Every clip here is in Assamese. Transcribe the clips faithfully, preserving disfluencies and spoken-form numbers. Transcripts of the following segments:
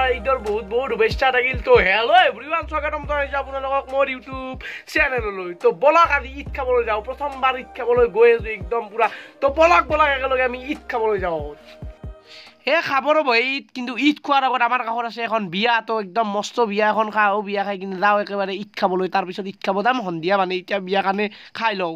ঈদৰ বহুত বহুত শুভেচ্ছা থাকিল। তো হেল্ল' এভৰিৱান, স্বাগতম জনাইছোঁ আপোনালোকক মোৰ ইউটিউব চেনেললৈ। তো বলক আজি ঈদ খাবলৈ যাওঁ। প্ৰথমবাৰ ঈদ খাবলৈ গৈ আছোঁ একদম পুৰা। তো বলক বলক একেলগে আমি ঈদ খাবলৈ যাওঁ। এই খাবৰ হ'ব ঈদ, কিন্তু ঈদ খোৱাৰ আগত আমাৰ কাষত আছে এখন বিয়া। তো একদম মস্ত বিয়া এখন খাওঁ, বিয়া খাই কিনে যাওঁ একেবাৰে ঈদ খাবলৈ। তাৰপিছত ঈদ খাব যাম সন্ধিয়া, মানে এতিয়া বিয়া কাৰণে খাই লওঁ।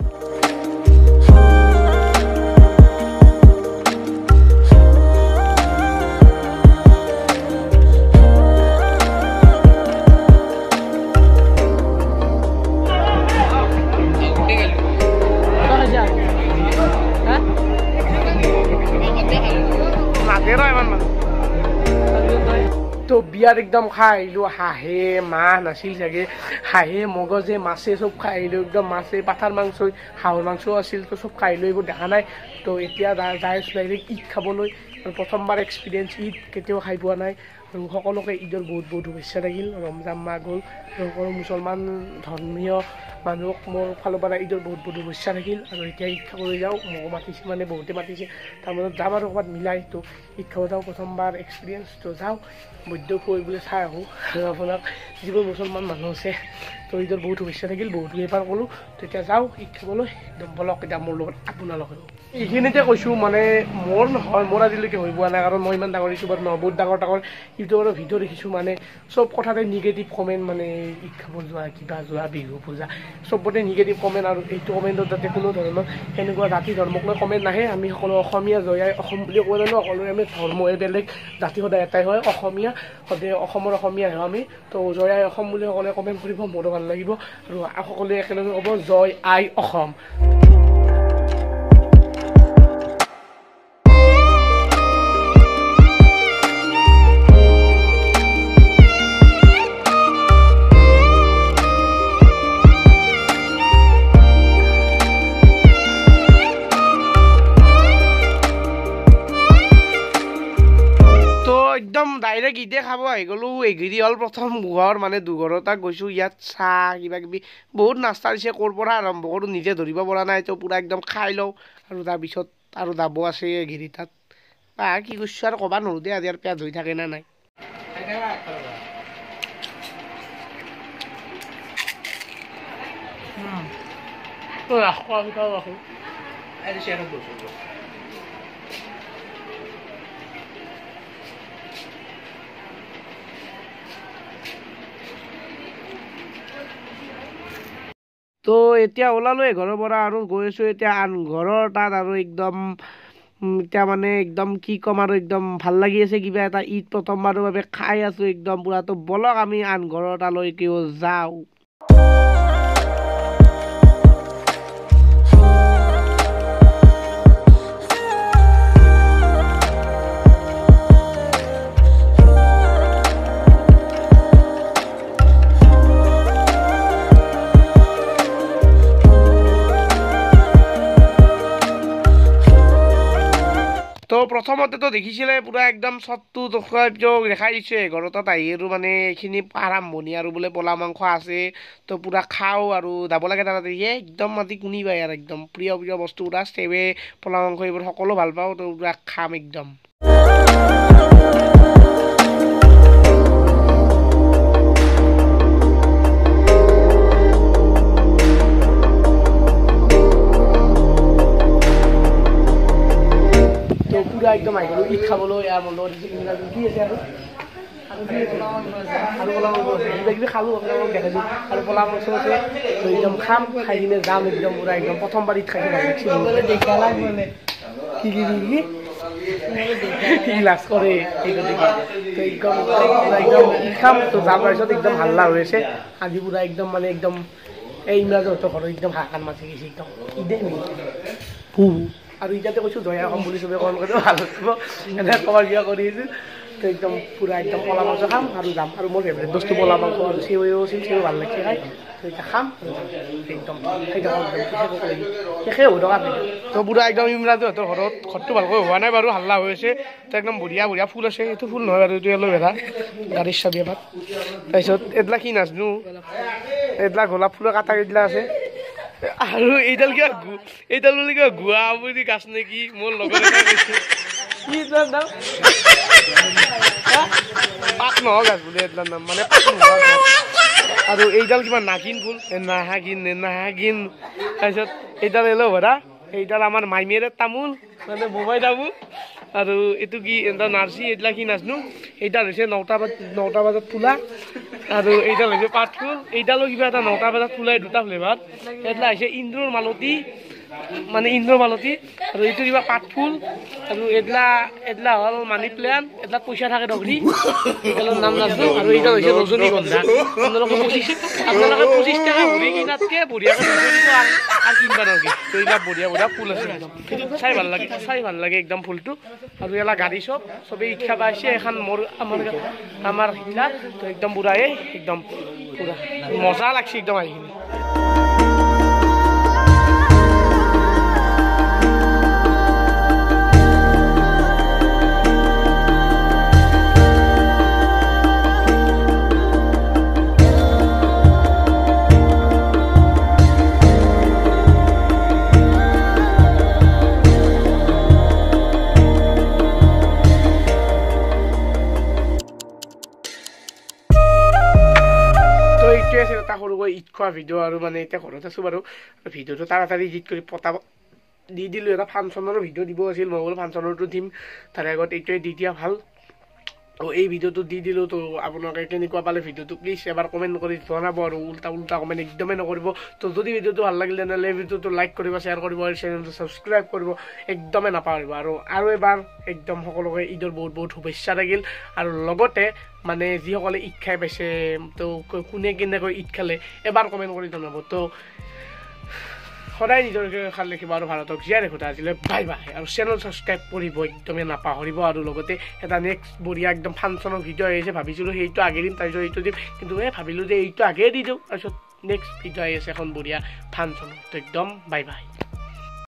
তো বিয়াত একদম খাই আহিলোঁ, হাঁহে মাছ নাছিল চাগে, হাঁহে মগজে মাছে চব খাই আহিলোঁ। একদম মাছে পাঠাৰ মাংস, হাঁহৰ মাংস আছিল। তো চব খাই আহিলোঁ, এইবোৰ দেখা নাই। তো এতিয়া যাই আছোঁ ডাইৰেক্ট ঈদ খাবলৈ। আৰু প্ৰথমবাৰ এক্সপিৰিয়েঞ্চ ঈদ, কেতিয়াও খাই পোৱা নাই। আৰু সকলোকে ঈদৰ বহুত বহুত শুভেচ্ছা থাকিল। ৰমজান মাহ গ'ল, সকলো মুছলমান ধৰ্মীয় মানুহক মোৰ ফালৰ পৰা ঈদৰ বহুত বহুত শুভেচ্ছা থাকিল। আৰু এতিয়া ঈদ খাবলৈ যাওঁ, মোক মাতিছে, মানে বহুতে মাতিছে। তাৰমানে যাম আৰু ক'ৰবাত মিলাই। তো ঈদ খাব যাওঁ, প্ৰথমবাৰ এক্সপিৰিয়েঞ্চ। তো যাওঁ বৈদ্য কৈ বোলে চাই আহোঁ। আৰু আপোনাক যিবোৰ মুছলমান মানুহ আছে, তো ঈদৰ বহুত শুভেচ্ছা থাকিল, বহুত বেপাৰ কৰোঁ। তো এতিয়া যাওঁ ঈদ খাবলৈ, একদম বলক এতিয়া মোৰ লগত আপোনালোকেও। এইখিনিতে কৈছোঁ, মানে মোৰ নহয়, মোৰ আজিলৈকে হৈ পোৱা নাই, কাৰণ মই ইমান ডাঙৰ ইউটিউবাৰ নহয়। বহুত ডাঙৰ ডাঙৰ ইউটিউবাৰৰ ভিডিঅ' দেখিছোঁ, মানে চব কথাতে নিগেটিভ কমেণ্ট, মানে ঈদ খাব যোৱা, কিবা যোৱা, বিহু পূজা, চবতে নিগেটিভ কমেণ্ট। আৰু এইটো কমেণ্টত যাতে কোনো ধৰণৰ সেনেকুৱা জাতি ধৰ্মক লৈ কমেণ্ট নাহে। আমি সকলো অসমীয়া, জয়াই অসম বুলি ক'ব জানো। সকলোৰে আমি ধৰ্মই বেলেগ, জাতি সদায় এটাই হয়, অসমীয়া সদায় অসমৰ অসমীয়া হয় আমি। তো জয়াই অসম বুলি সকলোৱে কমেণ্ট কৰিব, মোৰো ভাল লাগিব। আৰু সকলোৱে একেলগে ক'ব জয় আই অসম। একদম ডাইৰেক্ট ঈদে খাব আহি গ'লোঁ। এঘিৰি হ'ল প্ৰথম ঘৰ, মানে দুঘৰটা গৈছোঁ। ইয়াত চাহ কিবা কিবি বহুত নাস্তা দিছে, ক'ৰ পৰা আৰম্ভ কৰোঁ নিজে ধৰিব পৰা নাই। তো পূৰা একদম খাই লওঁ, আৰু তাৰপিছত আৰু যাব আছে এঘিৰি তাত। আহ কি কৰিছোঁ আৰু ক'বা নোৱাৰোঁ দেই, আজি আৰু পেট হৈ থাকে নে নাই। তো এতিয়া ওলালোঁ ঘৰৰ পৰা, আৰু গৈ আছোঁ এতিয়া আন ঘৰৰ তাত। আৰু একদম এতিয়া মানে একদম কি ক'ম, আৰু একদম ভাল লাগি আছে কিবা এটা। ঈদ প্ৰথমবাৰৰ বাবে খাই আছোঁ একদম পূৰা। তো বলক আমি আন ঘৰৰ তালৈকেও যাওঁ। তো প্ৰথমতেতো দেখিছিলে পূৰা একদম চটটো দেখাই দিছে ঘৰৰ তাত আহি। আৰু মানে এইখিনি আৰম্ভণি, আৰু বোলে পলা মাংস আছে। তো পূৰা খাওঁ আৰু যাব লাগে তাতে। এই একদম মাতি কুনি পায় আৰু একদম প্ৰিয় প্ৰিয় বস্তু পূৰা চেৱে, পলা মাংস এইবোৰ সকলো ভাল পাওঁ। তো পূৰা খাম একদম। পুৰা একদম আহি গ'লোঁ ঈদ খাবলৈ। ইয়াৰ মোৰ লগত কি আছে আৰু আৰু কি আছে আৰু পলা মাংস আছে, কিবা কিবি খালোঁ, আপোনালোকক দেখাইছোঁ। আৰু পলা মাংস আছে। তো একদম খাম, খাই কিনে যাম একদম পূৰা। একদম প্ৰথমবাৰ ঈদ খাইছোঁ, ভাল লাগছে। কি কি কি কি লাজ কৰে সেইটো দেখি। তো একদম একদম ঈদ খাম, তো যাম। তাৰপিছত একদম হাল্লা হৈ আছে আজি পূৰা একদম, মানে একদম এই ইমৰাজহঁতৰ ঘৰত একদম হাহাকাৰ মাতি গৈছে একদম ঈদে নি হু। আৰু এতিয়াতে কৈছোঁ জয়া অসম বুলি চবে কল কৰি ভাল লাগিব, এনেকৈ কবাৰ বিয়া কৰি আছোঁ। তো একদম পূৰা একদম পলা মাংস খাম আৰু যাম। আৰু মোৰ ফেভৰেট বস্তু পলা মাংস, আৰু চেৱৈও আছিল, চেৱৈ ভাল লাগিছে খাই। তো এতিয়া খাম একদম খাই থাকোঁ, শেষে হৈ থকা নাই। তো পূৰা একদম ইমৰাজহঁতৰ ঘৰত, ঘৰটো ভালকৈ হোৱা নাই বাৰু, হাল্লা হৈ আছে। তো একদম বঢ়িয়া বঢ়িয়া ফুল আছে। এইটো ফুল নহয় বাৰু, এইটো এল'ভেৰা, গাড়ীৰ চাবি এবাৰ। তাৰপিছত এইবিলাক কি নাজানো, এইবিলাক গোলাপ ফুলৰ কাটা কেইডাল আছে। আৰু এইডাল কিবা এইডাল বুলি কিবা গুৱা বুলি গাছ নেকি, মোৰ লগত এটা কৈছে। কি এডলাৰ নাম পাত নহয় গাছ বোলে এডলাৰ নাম মানে পাত নহয় আৰু এইডাল কিবা নাগিন ফুল নাহাগিন নাহাগিন তাৰপিছত এইডাল এলো ভৰা এইডাল আমাৰ মাইমেৰে তামোল মানে বোমাই তামোল আৰু এইটো কি এটা নাৰ্চি এইবিলাক কি নাজনো এইডাল হৈছে নটা নটা বজাত ফুলা আৰু এইডাল হৈছে পাত ফুল এইডালো কিবা এটা নটা বজাত ফুলাই দুটা ফ্লেভাৰ এইডাল হৈছে ইন্দ্ৰৰ মালতী মানে ইন্দ্ৰৰ মালতী আৰু এইটো কিবা পাত ফুল আৰু এইডলা এইডলা হ'ল মানি প্লেণ্ট এইডাল পইচা থাকে ডগৰি এইডালৰ নাম নাজনো আৰু এইডাল হৈছে ৰজনীগন্ধা আপোনালোকে পঁচিছ আপোনালোকে পঁচিছ টকা ভৰি কিনাতকৈ বঢ়িয়াকৈ আৰু কিনবা নালাগে তো এইবিলাক বঢ়িয়া বঢ়িয়া ফুল আছে একদম চাই ভাল লাগে চাই ভাল লাগে একদম ফুলটো আৰু এলা গাড়ী চব চবেই ইচ্ছা পাইছে এখন মোৰ আমাৰ আমাৰ শিলাত তো একদম বুঢ়াই একদম পুৰা মজা লাগছে একদম আহিখিনি এটা সৰুকৈ ঈদ খোৱা ভিডিঅ' আৰু মানে এতিয়া ঘৰত আছোঁ বাৰু ভিডিঅ'টো তাড়াতাড়ি ইডিট কৰি পতাব দি দিলোঁ এটা ফাংচনৰ ভিডিঅ' দিব আছিল মই বোলো ফাংচনৰটো দিম তাৰে আগত এইটোৱে দি দিয়া ভাল আৰু এই ভিডিঅ'টো দি দিলোঁ তো আপোনালোকে কেনেকুৱা পালে ভিডিঅ'টো প্লিজ এবাৰ কমেণ্ট কৰি জনাব আৰু উল্টা উল্টা কমেণ্ট একদমেই নকৰিব তো যদি ভিডিঅ'টো ভাল লাগিলে তেনেহ'লে এই ভিডিঅ'টো লাইক কৰিব শ্বেয়াৰ কৰিব আৰু চেনেলটো ছাবস্ক্ৰাইব কৰিব একদমেই নাপাহৰিব আৰু আৰু এবাৰ একদম সকলোকে ঈদৰ বহুত বহুত শুভেচ্ছা থাকিল আৰু লগতে মানে যিসকলে ঈদ খাই পাইছে তো কোনে কেনেকৈ ঈদ খালে এবাৰ কমেণ্ট কৰি জনাব তো সদায় নিজৰ খাল ৰাখিব আৰু ভাৰতক জীয়াই ৰাখোঁ আজিলৈ বাই বাই আৰু চেনেল ছাবস্ক্ৰাইব কৰিব একদমেই নাপাহৰিব আৰু লগতে এটা নেক্সট বঢ়িয়া একদম ফাংচনৰ ভিডিঅ' আহিছে ভাবিছিলোঁ সেইটো আগে দিম তাৰপিছত এইটো দিম কিন্তু এই ভাবিলোঁ যে এইটো আগেই দি দিওঁ তাৰপিছত নেক্সট ভিডিঅ' আহি আছে এখন বঢ়িয়া ফাংচনৰ তো একদম বাই বাই